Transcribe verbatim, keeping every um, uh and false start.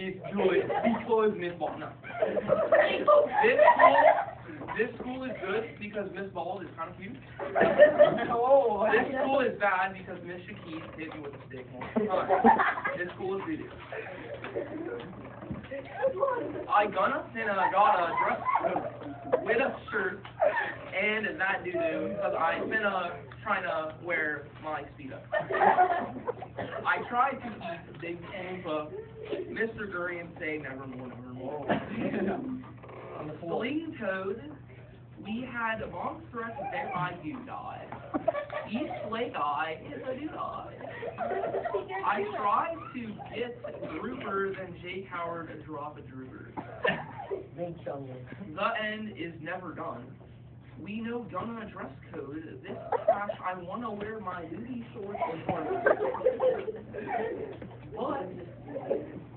is good because Miss Ball. No. This school, this school is good because Miss Ball is kind of cute. Oh, This school is bad because Miss Shaquille hit me with a stick more times. This school is doo-doo. I gonna and I got a dress with a shirt and that doo-doo because I been uh, trying to wear my speedo. I tried to eat big spoons of Mister Durian say nevermore, nevermore. On the Sling Toad, we had monstrous that I do die. Eastlake I is a do die. I tried to get groupers and Jake Howard to drop a drooper. The end is never done. We know gonna dress code. This class I wanna wear my duty shorts and But